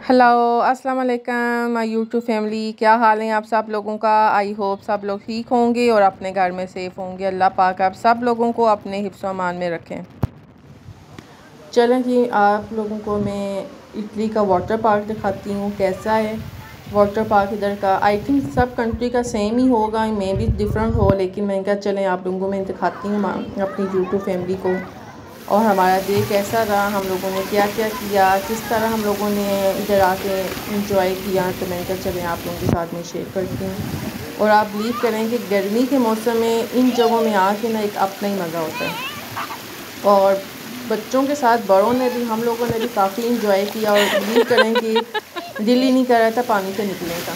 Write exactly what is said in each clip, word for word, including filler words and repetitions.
Hello अस्सलाम वालेकुम my YouTube family, क्या हाल है आप सब लोगों का। आई होप सब लोग ठीक होंगे और अपने घर में सेफ़ होंगे। अल्लाह पाक आप सब लोगों को अपने हिफ्ज़ व अमान में रखें। चलें जी, आप लोगों को मैं इटली का वाटर पार्क दिखाती हूँ कैसा है वाटर पार्क इधर का। आई थिंक सब कंट्री का सेम ही होगा, मे भी डिफरेंट हो, लेकिन मैं क्या चलें आप लोगों को मैं दिखाती हूँ अपनी यूट्यूब फैमिली को और हमारा डे कैसा रहा, हम लोगों ने क्या क्या किया, किस तरह हम लोगों ने इधर आके इंजॉय किया। तो मैं क्या चलें आप लोगों के साथ में शेयर करती हूँ। और आप बिलीव करें कि गर्मी के मौसम में इन जगहों में आके ना एक अपना ही मज़ा होता है और बच्चों के साथ बड़ों ने भी, हम लोगों ने भी काफ़ी इंजॉय किया और बिलीव करें कि दिल ही नहीं कर रहा था पानी से निकलने का।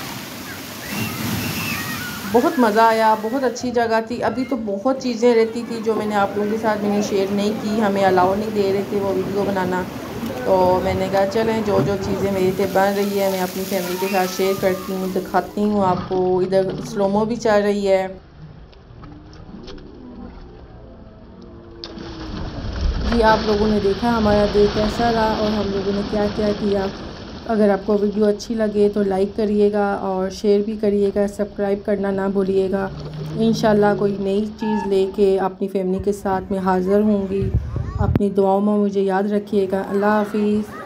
बहुत मज़ा आया, बहुत अच्छी जगह थी। अभी तो बहुत चीज़ें रहती थी जो मैंने आप लोगों के साथ मैंने शेयर नहीं की, हमें अलाउ नहीं दे रहे थे वो वीडियो बनाना। तो मैंने कहा चलें जो जो चीज़ें मेरी से बन रही है मैं अपनी फैमिली के साथ शेयर करती हूँ, दिखाती हूँ आपको। इधर स्लोमो भी चल रही है जी। आप लोगों ने देखा हमारा डे कैसा रहा और हम लोगों ने क्या क्या किया। अगर आपको वीडियो अच्छी लगे तो लाइक करिएगा और शेयर भी करिएगा, सब्सक्राइब करना ना भूलिएगा। इंशाल्लाह कोई नई चीज़ लेके अपनी फैमिली के साथ में हाज़िर होंगी। अपनी दुआओं में मुझे याद रखिएगा। अल्लाह हाफ़िज़।